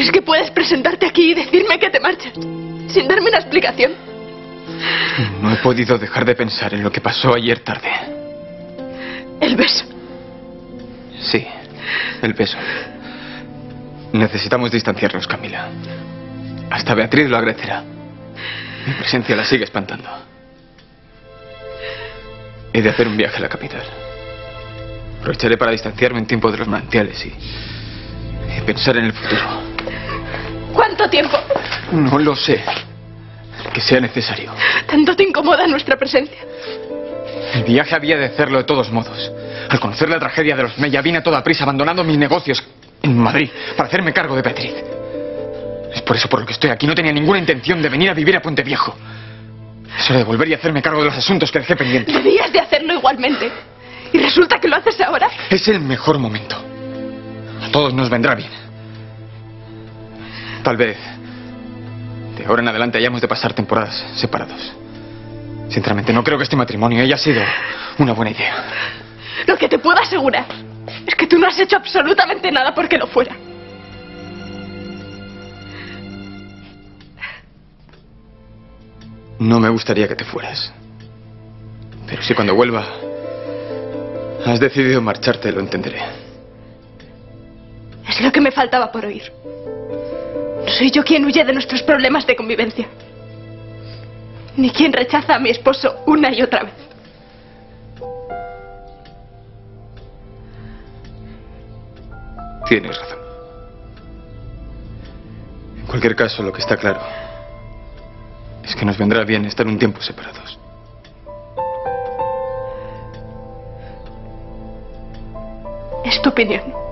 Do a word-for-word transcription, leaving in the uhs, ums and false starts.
¿Crees que puedes presentarte aquí y decirme que te marchas sin darme una explicación? No he podido dejar de pensar en lo que pasó ayer tarde. El beso. Sí, el beso. Necesitamos distanciarnos, Camila. Hasta Beatriz lo agradecerá. Mi presencia la sigue espantando. He de hacer un viaje a la capital. Aprovecharé para distanciarme en tiempo de los manantiales y, y pensar en el futuro. ¿Cuánto tiempo? No lo sé. Que sea necesario. ¿Tanto te incomoda nuestra presencia? El viaje había de hacerlo de todos modos. Al conocer la tragedia de los Mella vine a toda prisa abandonando mis negocios en Madrid para hacerme cargo de Beatriz. Es por eso por lo que estoy aquí. No tenía ninguna intención de venir a vivir a Puente Viejo. Es hora de volver y hacerme cargo de los asuntos que dejé pendientes. Debías de hacerlo igualmente. ¿Y resulta que lo haces ahora? Es el mejor momento. A todos nos vendrá bien. Tal vez de ahora en adelante hayamos de pasar temporadas separados. Sinceramente, no creo que este matrimonio haya sido una buena idea. Lo que te puedo asegurar es que tú no has hecho absolutamente nada porque lo fuera. No me gustaría que te fueras. Pero si cuando vuelva has decidido marcharte, lo entenderé. Es lo que me faltaba por oír. No soy yo quien huye de nuestros problemas de convivencia. Ni quien rechaza a mi esposo una y otra vez. Tienes razón. En cualquier caso, lo que está claro es que nos vendrá bien estar un tiempo separados. Es tu opinión.